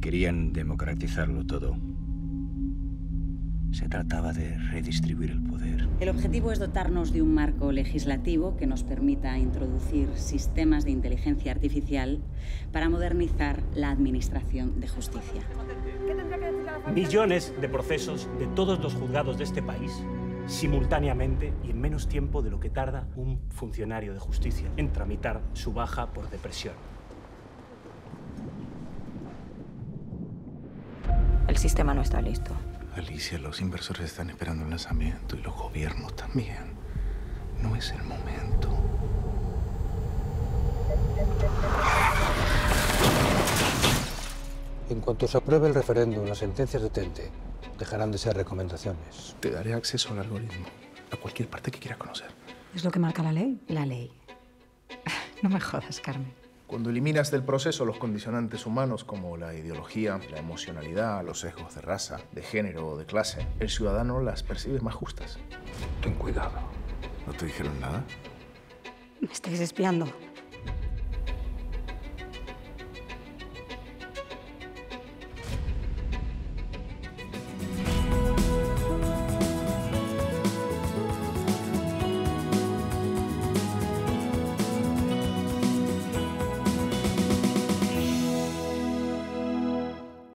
Querían democratizarlo todo. Se trataba de redistribuir el poder. El objetivo es dotarnos de un marco legislativo que nos permita introducir sistemas de inteligencia artificial para modernizar la administración de justicia. Millones de procesos de todos los juzgados de este país, simultáneamente y en menos tiempo de lo que tarda un funcionario de justicia en tramitar su baja por depresión. El sistema no está listo. Alicia, los inversores están esperando el lanzamiento y los gobiernos también. No es el momento. En cuanto se apruebe el referéndum, las sentencias de Tente dejarán de ser recomendaciones. Te daré acceso al algoritmo, a cualquier parte que quieras conocer. ¿Es lo que marca la ley? La ley. No me jodas, Carmen. Cuando eliminas del proceso los condicionantes humanos como la ideología, la emocionalidad, los sesgos de raza, de género o de clase, el ciudadano las percibe más justas. Ten cuidado. ¿No te dijeron nada? Me estáis espiando.